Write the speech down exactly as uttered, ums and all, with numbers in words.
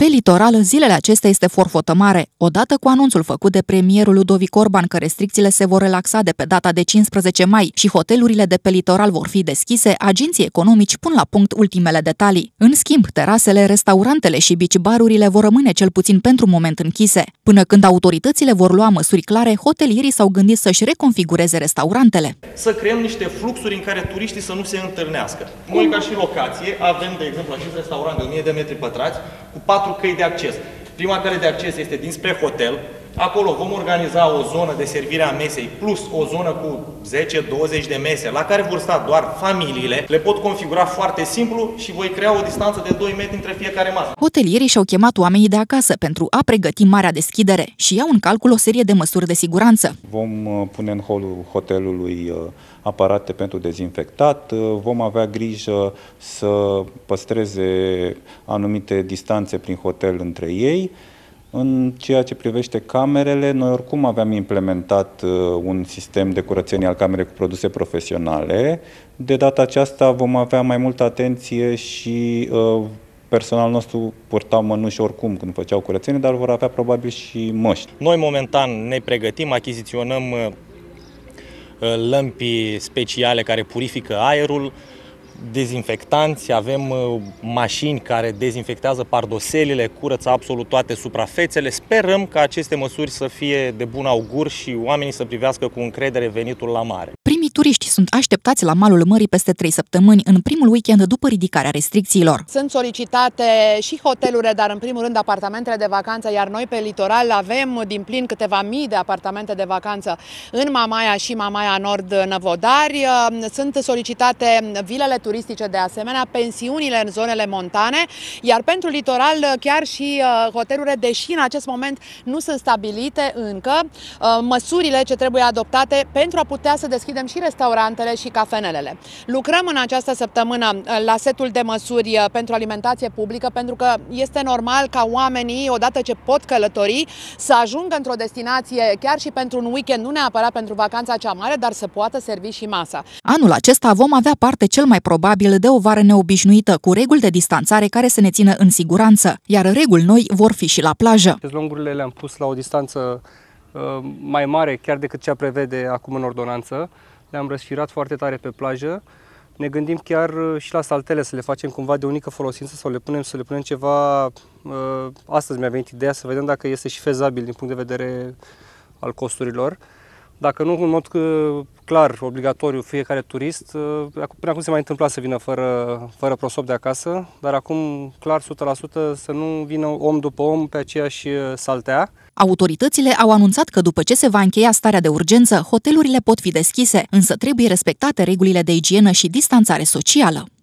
Pe litoral, zilele acestea este forfotă mare. Odată cu anunțul făcut de premierul Ludovic Orban că restricțiile se vor relaxa de pe data de cincisprezece mai și hotelurile de pe litoral vor fi deschise, agenții economici pun la punct ultimele detalii. În schimb, terasele, restaurantele și beach-barurile vor rămâne cel puțin pentru moment închise. Până când autoritățile vor lua măsuri clare, hotelierii s-au gândit să-și reconfigureze restaurantele. Să creăm niște fluxuri în care turiștii să nu se întâlnească. Noi, ca și locație, avem, de exemplu, acest restaurant de o mie de metri pătrați cu patru căi de acces. Prima cale de acces este dinspre hotel. Acolo vom organiza o zonă de servire a mesei plus o zonă cu zece douăzeci de mese la care vor sta doar familiile. Le pot configura foarte simplu și voi crea o distanță de doi metri între fiecare masă. Hotelierii și-au chemat oamenii de acasă pentru a pregăti marea deschidere și iau în calcul o serie de măsuri de siguranță. Vom pune în holul hotelului aparate pentru dezinfectat, vom avea grijă să păstreze anumite distanțe prin hotel între ei. În ceea ce privește camerele, noi oricum aveam implementat un sistem de curățenie al camerei cu produse profesionale. De data aceasta vom avea mai multă atenție și uh, personalul nostru purtau mănuși oricum când făceau curățenie, dar vor avea probabil și măști. Noi momentan ne pregătim, achiziționăm lămpi speciale care purifică aerul, dezinfectanți, avem mașini care dezinfectează pardoselile, curăță absolut toate suprafețele. Sperăm ca aceste măsuri să fie de bun augur și oamenii să privească cu încredere venitul la mare. Primii turiști sunt așteptați la malul mării peste trei săptămâni, în primul weekend după ridicarea restricțiilor. Sunt solicitate și hotelurile, dar în primul rând apartamentele de vacanță, iar noi pe litoral avem din plin câteva mii de apartamente de vacanță în Mamaia și Mamaia Nord Năvodari. Sunt solicitate vilele turistice de asemenea, pensiunile în zonele montane, iar pentru litoral chiar și hotelurile, deși în acest moment nu sunt stabilite încă măsurile ce trebuie adoptate pentru a putea să deschidem și restaurantele și cafenelele. Lucrăm în această săptămână la setul de măsuri pentru alimentație publică, pentru că este normal ca oamenii, odată ce pot călători, să ajungă într-o destinație chiar și pentru un weekend, nu neapărat pentru vacanța cea mare, dar să poată servi și masa. Anul acesta vom avea parte cel mai probabil de o vară neobișnuită, cu reguli de distanțare care să ne țină în siguranță, iar reguli noi vor fi și la plajă. Șezlongurile le-am pus la o distanță uh, mai mare chiar decât cea prevede acum în ordonanță. Le-am răsfirat foarte tare pe plajă. Ne gândim chiar și la saltele, să le facem cumva de unică folosință sau le punem, să le punem ceva. Uh, astăzi mi-a venit ideea să vedem dacă este și fezabil din punct de vedere al costurilor. Dacă nu, în mod clar, obligatoriu, fiecare turist, până acum se mai întâmpla să vină fără, fără prosop de acasă, dar acum, clar, o sută la sută să nu vină om după om pe aceeași saltea. Autoritățile au anunțat că după ce se va încheia starea de urgență, hotelurile pot fi deschise, însă trebuie respectate regulile de igienă și distanțare socială.